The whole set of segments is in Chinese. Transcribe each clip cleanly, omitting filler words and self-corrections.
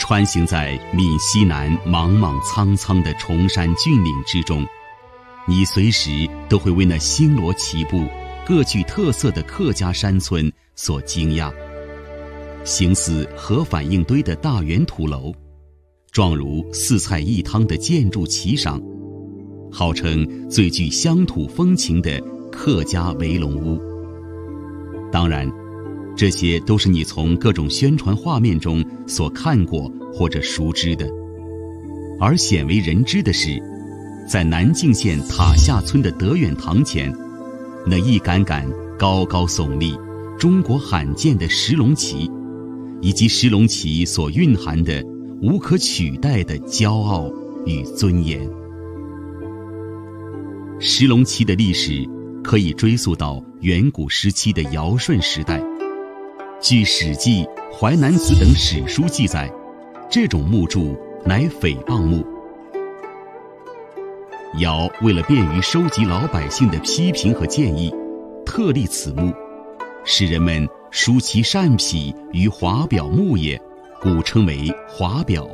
穿行在闽西南莽莽苍苍的崇山峻岭之中，你随时都会为那星罗棋布、各具特色的客家山村所惊讶。形似核反应堆的大圆土楼，状如四菜一汤的建筑奇赏，号称最具乡土风情的客家围龙屋。当然，这些都是你从各种宣传画面中所看过或者熟知的。而鲜为人知的是，在南靖县塔下村的德远堂前，那一杆杆高高耸立、中国罕见的石龙旗，以及石龙旗所蕴含的无可取代的骄傲与尊严。石龙旗的历史可以追溯到远古时期的尧舜时代。据《史记》《淮南子》等史书记载，这种木柱乃诽谤木。尧为了便于收集老百姓的批评和建议，特立此木，使人们书其善匹于华表木也，故称为华表。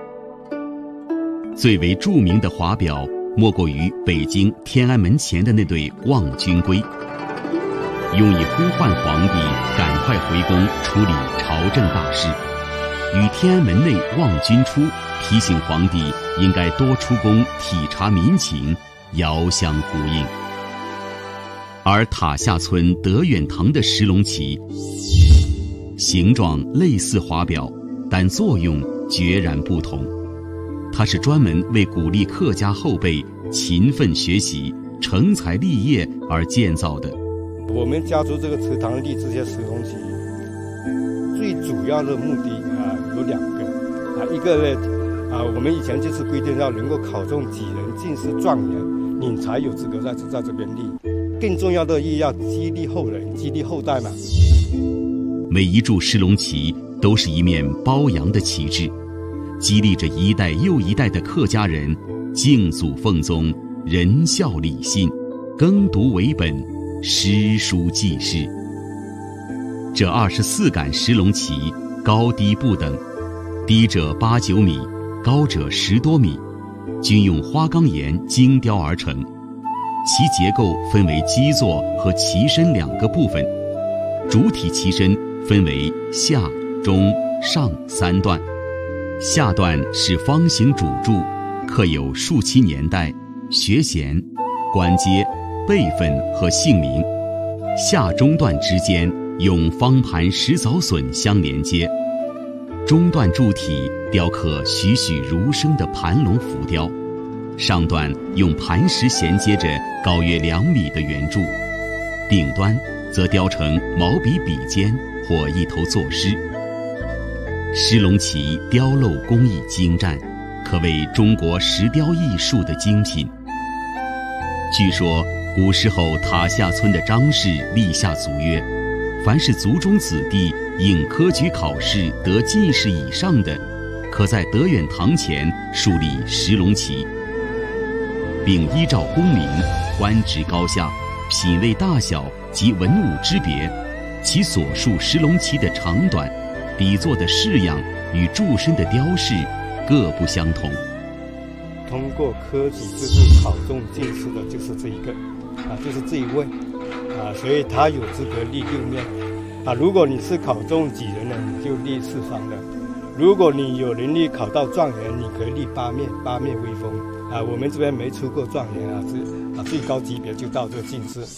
最为著名的华表，莫过于北京天安门前的那对望君龟，用以呼唤皇帝赶快回宫处理朝政大事，与天安门内望君出提醒皇帝应该多出宫体察民情遥相呼应。而塔下村德远堂的石龙旗形状类似华表，但作用决然不同。它是专门为鼓励客家后辈勤奋学习、成才立业而建造的。 我们家族这个祠堂立这些石龙旗，最主要的目的有两个一个呢我们以前就是规定要能够考中几人进士状元，你才有资格在这边立。更重要的意义要激励后人、激励后代嘛。 每一柱石龙旗都是一面褒扬的旗帜，激励着一代又一代的客家人敬祖奉宗、仁孝礼信、耕读为本、诗书记事。这24杆石龙旗高低不等，低者8、9米，高者10多米，均用花岗岩精雕而成。其结构分为基座和旗身两个部分，主体旗身分为下、中、上3段。下段是方形主柱，刻有树期年代、学衔、官阶、辈分和姓名。下中段之间用方盘石藻笋相连接，中段柱体雕刻栩栩如生的盘龙浮雕，上段用磐石衔接着高约2米的圆柱，顶端则雕成毛笔笔尖或一头作狮。石龙旗雕镂工艺精湛，可谓中国石雕艺术的精品。据说古时候塔下村的张氏立下族约，凡是族中子弟应科举考试得进士以上的，可在德远堂前树立石龙旗，并依照功名、官职高下、品位大小及文武之别，其所树石龙旗的长短、底座的式样与柱身的雕饰各不相同。 通过科举制度考中进士的就是这一个就是这一位所以他有资格立6面如果你是考中举人呢，你就立4方的；如果你有能力考到状元，你可以立8面威风我们这边没出过状元最高级别就到这个进士。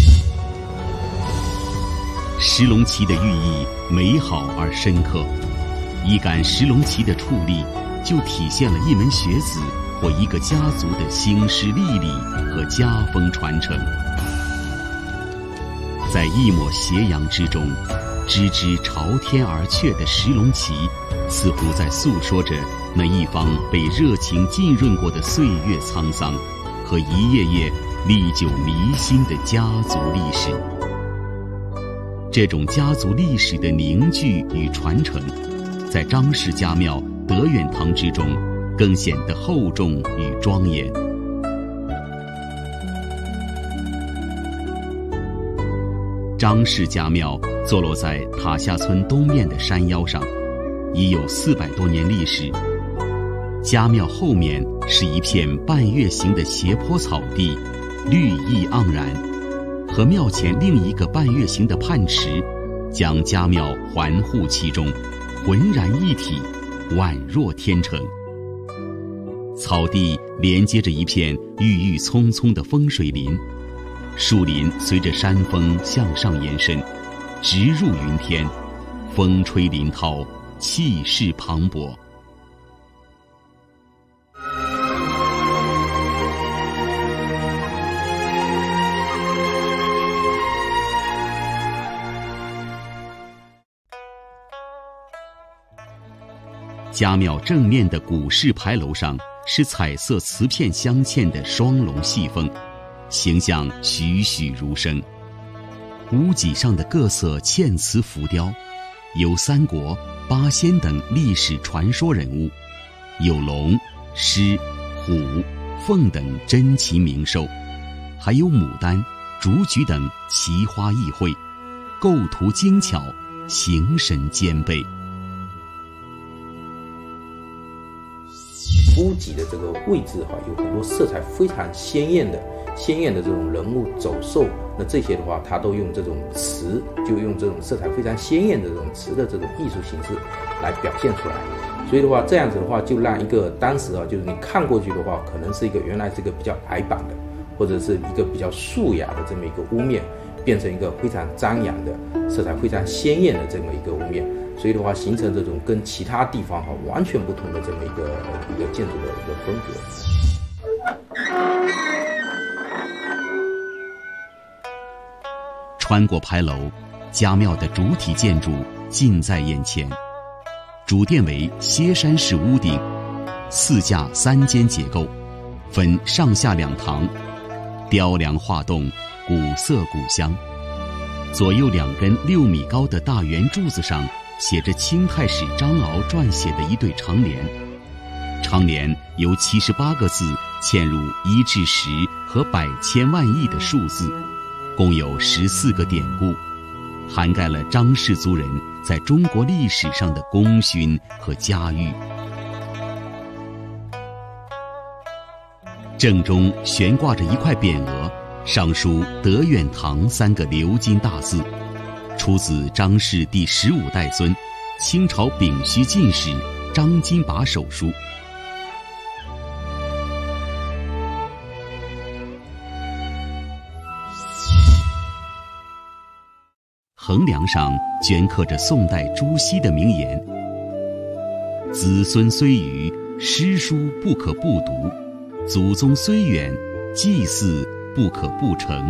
石龙旗的寓意美好而深刻，一杆石龙旗的矗立，就体现了一门学子或一个家族的兴师立礼和家风传承。在一抹斜阳之中，枝枝朝天而阙的石龙旗，似乎在诉说着那一方被热情浸润过的岁月沧桑和一页页历久弥新的家族历史。这种家族历史的凝聚与传承，在张氏家庙德远堂之中更显得厚重与庄严。张氏家庙坐落在塔下村东面的山腰上， 已有400多年历史。家庙后面是一片半月形的斜坡草地，绿意盎然，和庙前另一个半月形的泮池，将家庙环护其中，浑然一体，宛若天成。草地连接着一片郁郁葱葱的风水林，树林随着山峰向上延伸，直入云天，风吹林涛，气势磅礴。家庙正面的古式牌楼上是彩色瓷片镶嵌的双龙细凤，形象栩栩如生。屋脊上的各色嵌瓷浮雕，有三国、八仙等历史传说人物，有龙、狮、虎、凤等珍禽名兽，还有牡丹、竹菊等奇花异卉，构图精巧，形神兼备。 屋脊的这个位置有很多色彩非常鲜艳的这种人物走兽，那这些的话，它都用这种瓷，就用这种色彩非常鲜艳的这种瓷的这种艺术形式来表现出来。所以的话，这样子的话，就让一个当时就是你看过去的话，可能是原来是一个比较矮板的，或者是一个比较素雅的这么一个屋面，变成一个非常张扬的、色彩非常鲜艳的这么一个屋面。所以的话，形成这种跟其他地方完全不同的这么一个建筑的一个风格。 穿过牌楼，家庙的主体建筑近在眼前。主殿为歇山式屋顶，4架3间结构，分上下2堂，雕梁画栋，古色古香。左右2根6米高的大圆柱子上写着清太史张敖撰写的一对长联，长联由78个字嵌入1至10和百千万亿的数字，共有14个典故，涵盖了张氏族人在中国历史上的功勋和家喻。正中悬挂着一块匾额，上书德远堂3个鎏金大字，出自张氏第15代孙、清朝丙戌进士张金拔手书。横梁上镌刻着宋代朱熹的名言：子孙虽愚，诗书不可不读；祖宗虽远，祭祀不可不成。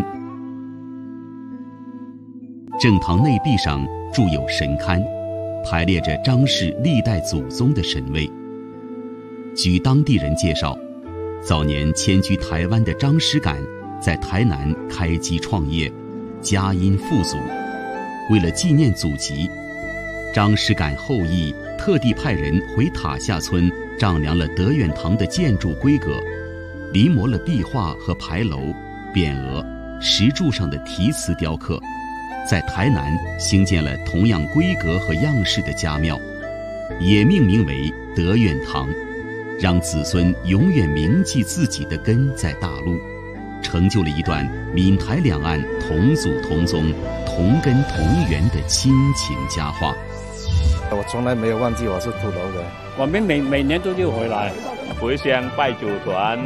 正堂内壁上筑有神龛，排列着张氏历代祖宗的神位。据当地人介绍，早年迁居台湾的张师感在台南开基创业，家殷富足。为了纪念祖籍，张师感后裔特地派人回塔下村丈量了德远堂的建筑规格，临摹了壁画和牌楼、匾额、石柱上的题词雕刻，在台南兴建了同样规格和样式的家庙，也命名为德远堂，让子孙永远铭记自己的根在大陆，成就了一段闽台两岸同祖同宗、同根同源的亲情佳话。 我从来没有忘记我是土楼的， 我们每年都就回来回乡拜祖传。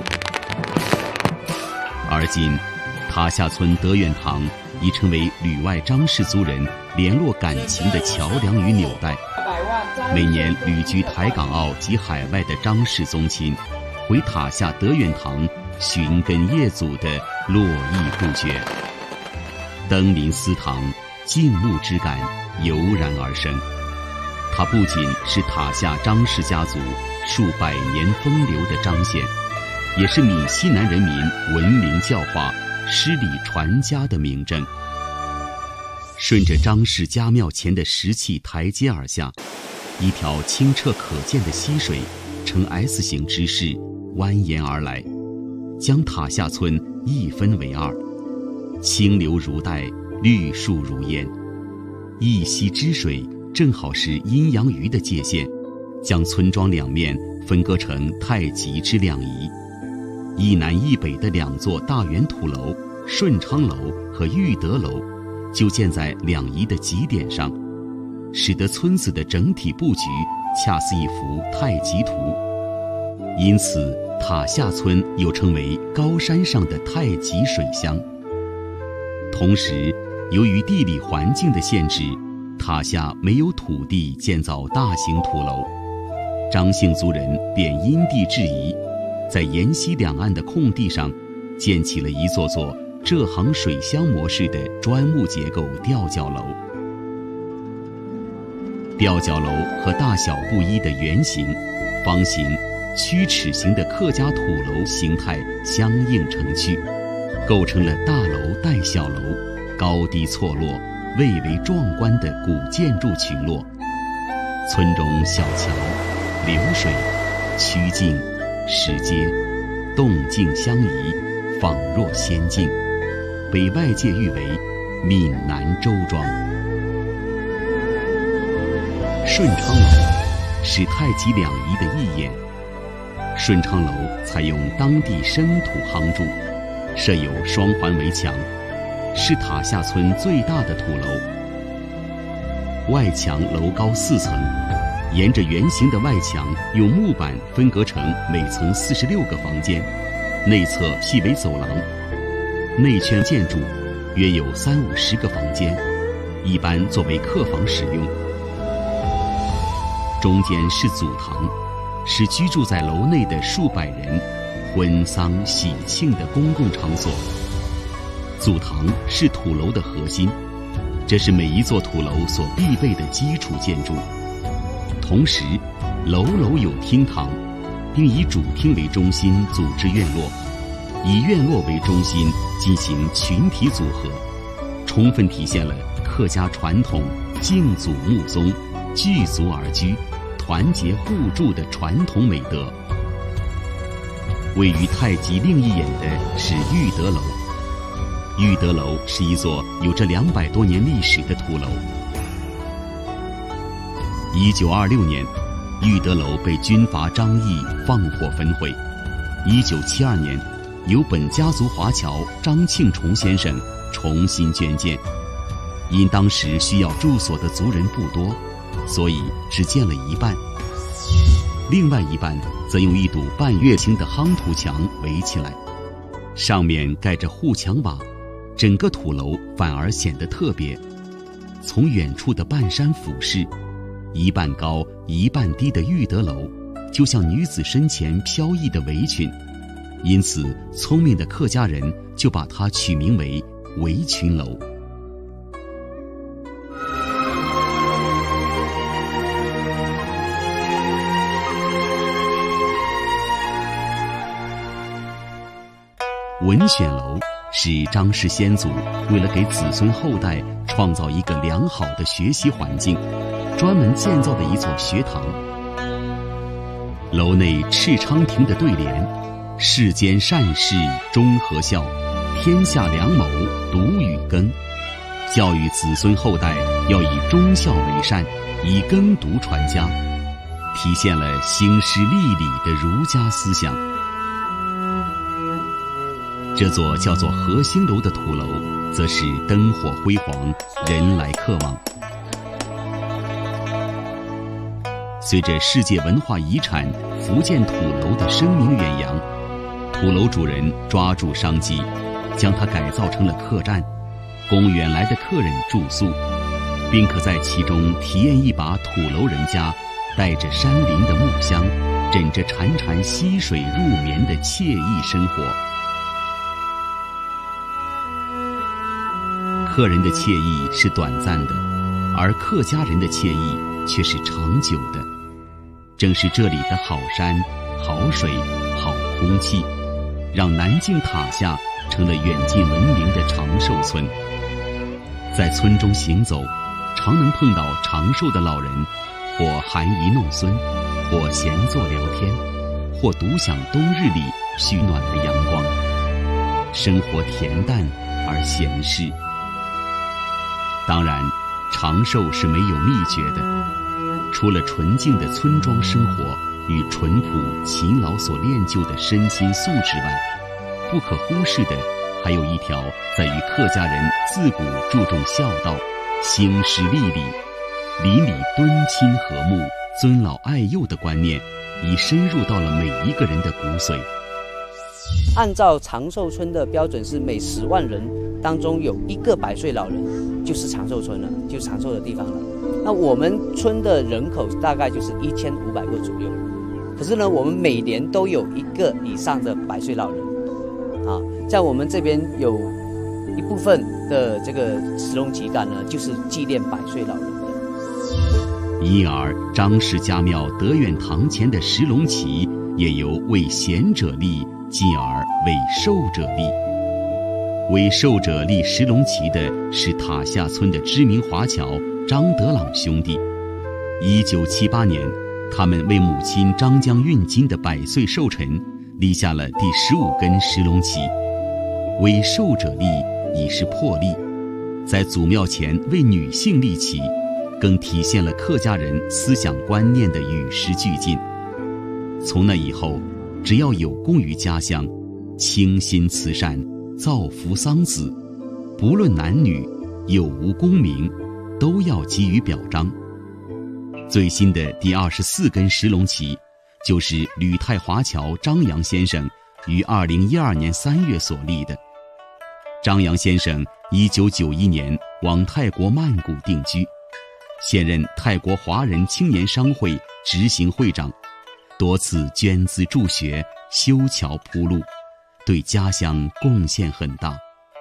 而今塔下村德远堂已成为旅外张氏族人联络感情的桥梁与纽带。每年旅居台港澳及海外的张氏宗亲回塔下德远堂寻根谒祖的络绎不绝，登临思堂，敬慕之感油然而生。它不仅是塔下张氏家族数百年风流的彰显，也是闽西南人民文明教化、诗礼传家的明证。顺着张氏家庙前的石砌台阶而下，一条清澈可见的溪水呈 S 形之势蜿蜒而来，将塔下村一分为二，清流如带，绿树如烟，一溪之水正好是阴阳鱼的界限，将村庄两面分割成太极之两仪。一南一北的两座大圆土楼顺昌楼和裕德楼就建在两仪的极点上，使得村子的整体布局恰似一幅太极图。因此塔下村又称为高山上的太极水乡。同时由于地理环境的限制，塔下没有土地建造大型土楼，张姓族人便因地制宜，在沿溪两岸的空地上建起了一座座浙杭水乡模式的砖木结构吊脚楼。吊脚楼和大小不一的圆形、方形、曲尺形的客家土楼形态相映成趣，构成了大楼带小楼、高低错落、蔚为壮观的古建筑群落。村中小桥、流水、曲径、石阶，动静相宜，仿若仙境，被外界誉为闽南周庄。顺昌楼是太极两仪的义眼。顺昌楼采用当地生土夯筑，设有双环围墙，是塔下村最大的土楼。外墙楼高4层，沿着圆形的外墙用木板分隔成每层46个房间，内侧辟为走廊。内圈建筑约有30-50个房间，一般作为客房使用。中间是祖堂，是居住在楼内的数百人婚丧喜庆的公共场所。祖堂是土楼的核心，这是每一座土楼所必备的基础建筑。同时，楼楼有厅堂，并以主厅为中心组织院落，以院落为中心进行群体组合，充分体现了客家传统敬祖睦宗、聚族而居、团结互助的传统美德。位于太极另一眼的是裕德楼。裕德楼是一座有着200多年历史的土楼。1926年，裕德楼被军阀张毅放火焚毁。1972年，由本家族华侨张庆崇先生重新捐建。因当时需要住所的族人不多，所以只建了一半，另外一半则用一堵半月形的夯土墙围起来，上面盖着护墙瓦，整个土楼反而显得特别。从远处的半山俯视，一半高一半低的裕德楼就像女子身前飘逸的围裙，因此聪明的客家人就把它取名为围裙楼。文选楼是张氏先祖为了给子孙后代创造一个良好的学习环境，专门建造的一座学堂。楼内敕昌亭的对联“世间善事终和孝，天下良谋独与耕”，教育子孙后代要以忠孝为善，以耕读传家，体现了兴师立礼的儒家思想。这座叫做和兴楼的土楼，则是灯火辉煌，人来客往。随着世界文化遗产福建土楼的声名远扬，土楼主人抓住商机，将它改造成了客栈，供远来的客人住宿，并可在其中体验一把土楼人家带着山林的木香，枕着潺潺溪水入眠的惬意生活。客人的惬意是短暂的，而客家人的惬意却是长久的。正是这里的好山、好水、好空气，让南靖塔下成了远近闻名的长寿村。在村中行走，常能碰到长寿的老人，或含饴弄孙，或闲坐聊天，或独享冬日里煦暖的阳光。生活恬淡而闲适。当然， 长寿是没有秘诀的，除了纯净的村庄生活与淳朴勤劳所练就的身心素质外，不可忽视的还有一条在于客家人自古注重孝道、兴师立礼、邻里敦亲和睦、尊老爱幼的观念，已深入到了每一个人的骨髓。 按照长寿村的标准，是每10万人当中有1个100岁老人，就是长寿村了，就是长寿的地方了。那我们村的人口大概就是1500个左右，可是呢，我们每年都有1个以上的100岁老人，啊，在我们这边有一部分的这个石龙旗杆呢，就是纪念100岁老人的。 因而，张氏家庙德远堂前的石龙旗也由为贤者立，进而为寿者立。为寿者立石龙旗的是塔下村的知名华侨张德朗兄弟。1978年，他们为母亲张江运金的100岁寿辰立下了第15根石龙旗。为寿者立已是破例，在祖庙前为女性立旗，更体现了客家人思想观念的与时俱进。从那以后，只要有功于家乡，倾心慈善，造福桑梓，不论男女，有无功名，都要给予表彰。最新的第24根石龙旗，就是吕泰华侨张杨先生于2012年3月所立的。张杨先生1991年往泰国曼谷定居，现任泰国华人青年商会执行会长，多次捐资助学、修桥铺路，对家乡贡献很大。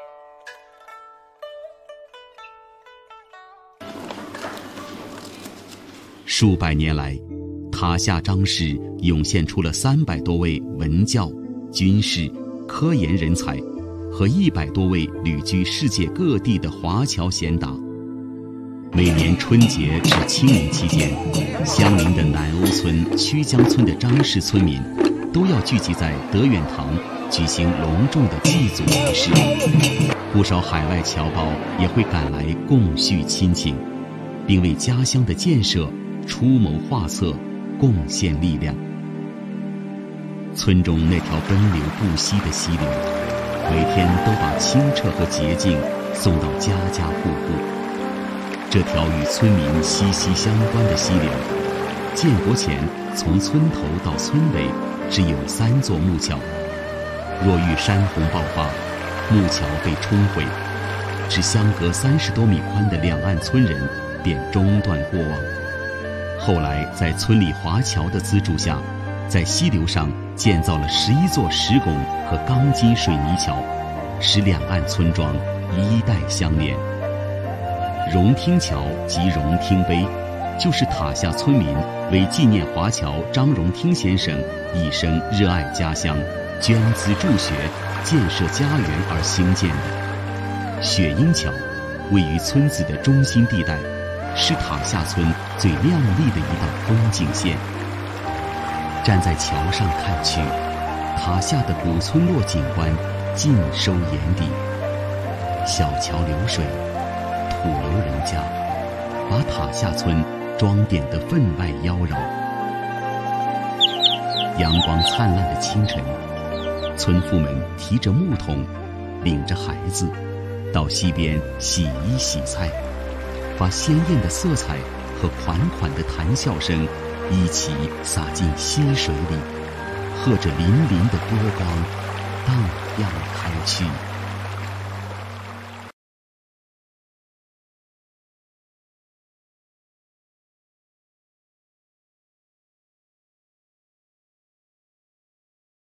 数百年来，塔下张氏涌现出了300多位文教、军事、科研人才和100多位旅居世界各地的华侨贤达。每年春节至清明期间，相邻的南欧村、曲江村的张氏村民都要聚集在德远堂举行隆重的祭祖仪式。不少海外侨胞也会赶来共叙亲情，并为家乡的建设出谋划策，贡献力量。村中那条奔流不息的溪流，每天都把清澈和洁净送到家家户户。这条与村民息息相关的溪流，建国前从村头到村尾只有3座木桥，若遇山洪爆发，木桥被冲毁，只相隔30多米宽的两岸村人便中断过往。后来在村里华侨的资助下，在溪流上建造了11座石拱和钢筋水泥桥，使两岸村庄一带相连。荣听桥及荣听碑，就是塔下村民为纪念华侨张荣听先生一生热爱家乡、捐资助学、建设家园而兴建的。雪鹰桥位于村子的中心地带，是塔下村最亮丽的一道风景线。站在桥上看去，塔下的古村落景观尽收眼底。小桥流水，土楼人家，把塔下村装点得分外妖娆。阳光灿烂的清晨，村妇们提着木桶，领着孩子到溪边洗衣洗菜，把鲜艳的色彩和款款的谈笑声一起洒进溪水里，和着粼粼的波光荡漾开去。